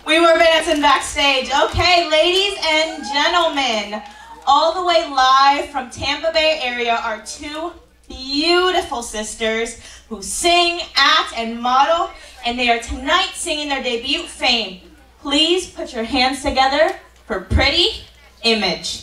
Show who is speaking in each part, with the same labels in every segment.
Speaker 1: We were dancing backstage. Okay, ladies and gentlemen, all the way live from Tampa Bay area are two beautiful sisters who sing, act, and model, and they are tonight singing their debut, Fame. Please put your hands together for Pretty Image.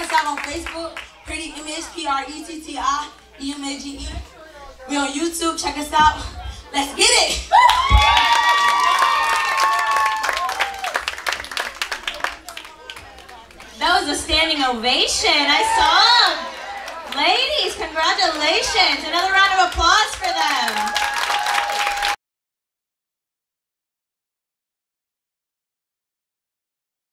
Speaker 2: us out on Facebook, Pretty Image, Pretty-Image. We on YouTube, check us out. Let's get it!
Speaker 1: That was a standing ovation. I saw 'em. Ladies, congratulations. Another round.